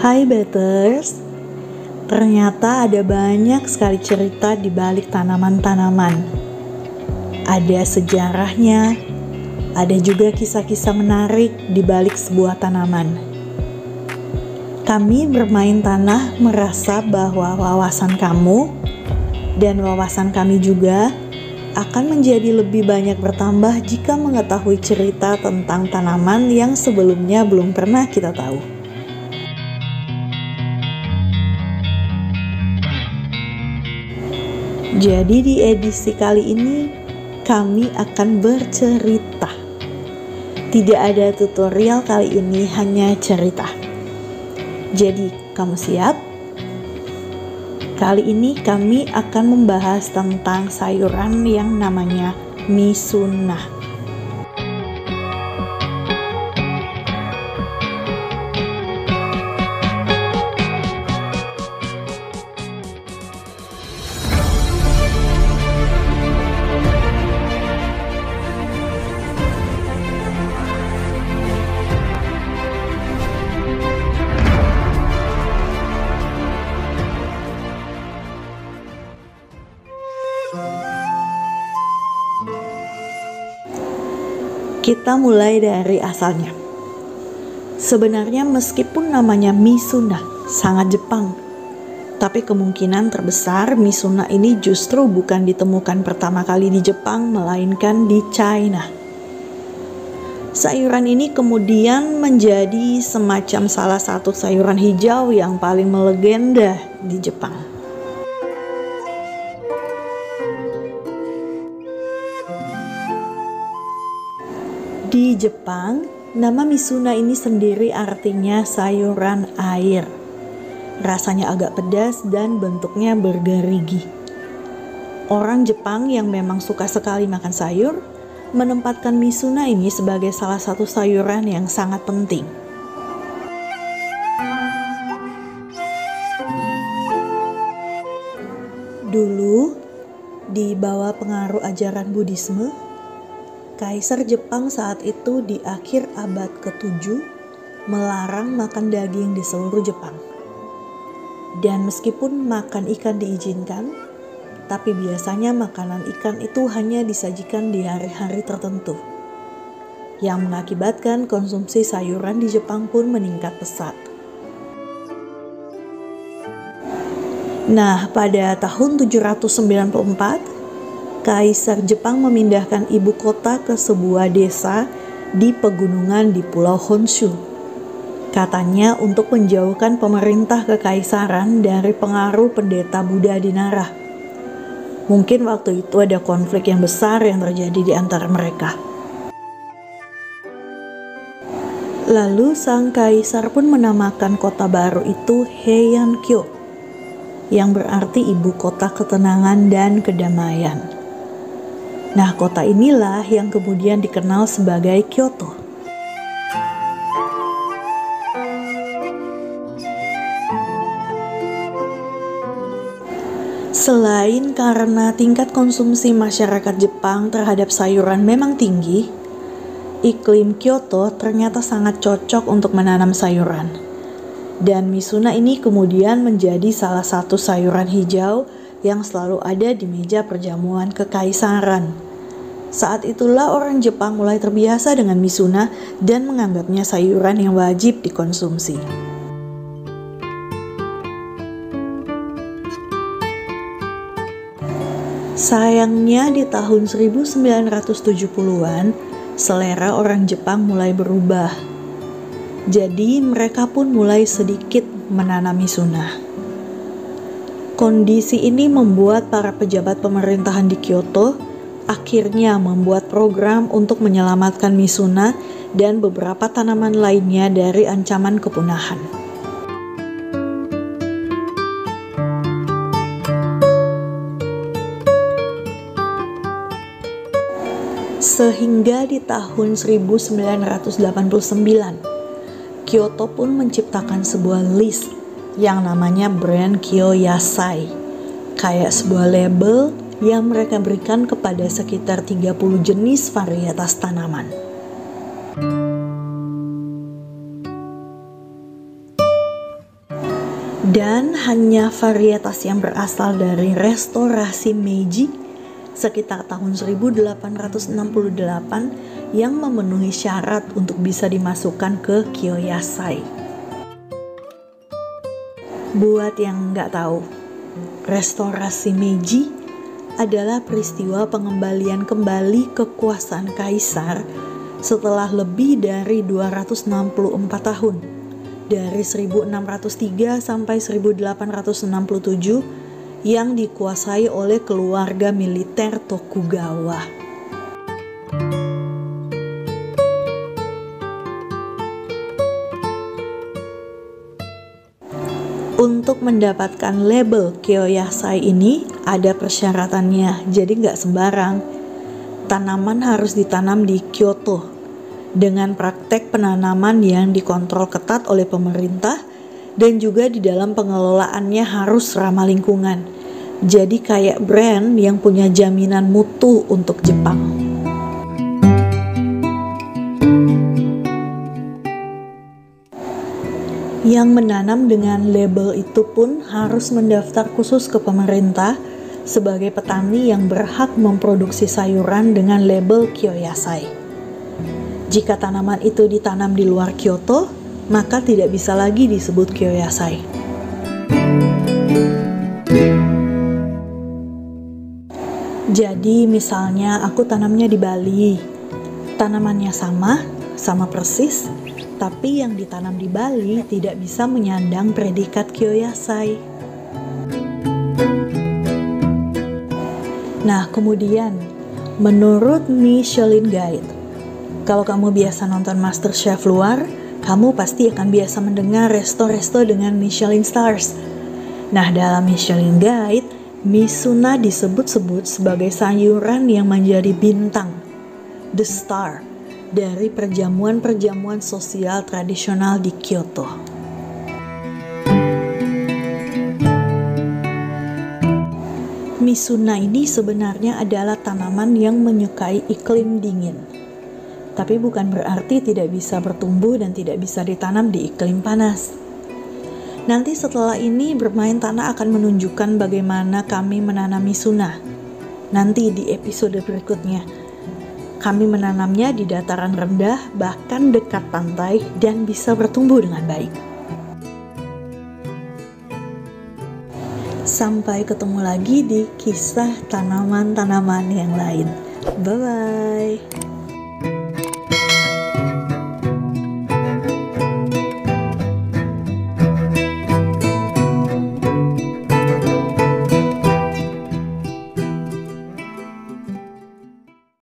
Hai Betters, ternyata ada banyak sekali cerita di balik tanaman-tanaman. Ada sejarahnya, ada juga kisah-kisah menarik di balik sebuah tanaman. Kami bermain tanah merasa bahwa wawasan kamu dan wawasan kami juga akan menjadi lebih banyak bertambah jika mengetahui cerita tentang tanaman yang sebelumnya belum pernah kita tahu. Jadi di edisi kali ini kami akan bercerita. Tidak ada tutorial kali ini, hanya cerita. Jadi kamu siap? Kali ini kami akan membahas tentang sayuran yang namanya Mizuna. Kita mulai dari asalnya. Sebenarnya meskipun namanya Mizuna sangat Jepang, tapi kemungkinan terbesar Mizuna ini justru bukan ditemukan pertama kali di Jepang, melainkan di China. Sayuran ini kemudian menjadi semacam salah satu sayuran hijau yang paling melegenda di Jepang. Di Jepang, nama Mizuna ini sendiri artinya sayuran air. Rasanya agak pedas dan bentuknya bergerigi. Orang Jepang yang memang suka sekali makan sayur menempatkan Mizuna ini sebagai salah satu sayuran yang sangat penting. Dulu, di bawah pengaruh ajaran Buddhisme, Kaisar Jepang saat itu di akhir abad ke-7 melarang makan daging di seluruh Jepang. Dan meskipun makan ikan diizinkan, tapi biasanya makanan ikan itu hanya disajikan di hari-hari tertentu, yang mengakibatkan konsumsi sayuran di Jepang pun meningkat pesat. Nah, pada tahun 794, Kaisar Jepang memindahkan ibu kota ke sebuah desa di pegunungan di Pulau Honshu. Katanya untuk menjauhkan pemerintah kekaisaran dari pengaruh pendeta Buddha di Nara. Mungkin waktu itu ada konflik yang besar yang terjadi di antara mereka. Lalu sang kaisar pun menamakan kota baru itu Heian-kyo, yang berarti ibu kota ketenangan dan kedamaian. Nah, kota inilah yang kemudian dikenal sebagai Kyoto. Selain karena tingkat konsumsi masyarakat Jepang terhadap sayuran memang tinggi, iklim Kyoto ternyata sangat cocok untuk menanam sayuran. Dan Mizuna ini kemudian menjadi salah satu sayuran hijau yang selalu ada di meja perjamuan kekaisaran. Saat itulah orang Jepang mulai terbiasa dengan Mizuna dan menganggapnya sayuran yang wajib dikonsumsi. Sayangnya di tahun 1970-an, selera orang Jepang mulai berubah. Jadi mereka pun mulai sedikit menanam Mizuna. Kondisi ini membuat para pejabat pemerintahan di Kyoto akhirnya membuat program untuk menyelamatkan Mizuna dan beberapa tanaman lainnya dari ancaman kepunahan. Sehingga di tahun 1989, Kyoto pun menciptakan sebuah list yang namanya brand Kyo Yasai, kayak sebuah label yang mereka berikan kepada sekitar 30 jenis varietas tanaman. Dan hanya varietas yang berasal dari restorasi Meiji sekitar tahun 1868 yang memenuhi syarat untuk bisa dimasukkan ke Kiyosai. Buat yang nggak tahu, restorasi Meiji adalah peristiwa pengembalian kembali kekuasaan kaisar setelah lebih dari 264 tahun, dari 1603 sampai 1867, yang dikuasai oleh keluarga militer Tokugawa. Untuk mendapatkan label Kiyosai ini ada persyaratannya, jadi nggak sembarang. Tanaman harus ditanam di Kyoto dengan praktek penanaman yang dikontrol ketat oleh pemerintah, dan juga di dalam pengelolaannya harus ramah lingkungan. Jadi kayak brand yang punya jaminan mutu untuk Jepang. Yang menanam dengan label itu pun harus mendaftar khusus ke pemerintah sebagai petani yang berhak memproduksi sayuran dengan label Kiyosai. Jika tanaman itu ditanam di luar Kyoto, maka tidak bisa lagi disebut Kiyosai. Jadi misalnya aku tanamnya di Bali, tanamannya sama persis, tapi yang ditanam di Bali tidak bisa menyandang predikat Kiyosai. Nah, kemudian menurut Michelin Guide, kalau kamu biasa nonton MasterChef luar, kamu pasti akan biasa mendengar resto-resto dengan Michelin Stars. Nah, dalam Michelin Guide, Mizuna disebut-sebut sebagai sayuran yang menjadi bintang, the star, dari perjamuan-perjamuan sosial tradisional di Kyoto. Mizuna ini sebenarnya adalah tanaman yang menyukai iklim dingin. Tapi bukan berarti tidak bisa bertumbuh dan tidak bisa ditanam di iklim panas. Nanti setelah ini Bermain Tanah akan menunjukkan bagaimana kami menanam Mizuna. Nanti di episode berikutnya. Kami menanamnya di dataran rendah, bahkan dekat pantai, dan bisa bertumbuh dengan baik. Sampai ketemu lagi di kisah tanaman-tanaman yang lain. Bye-bye.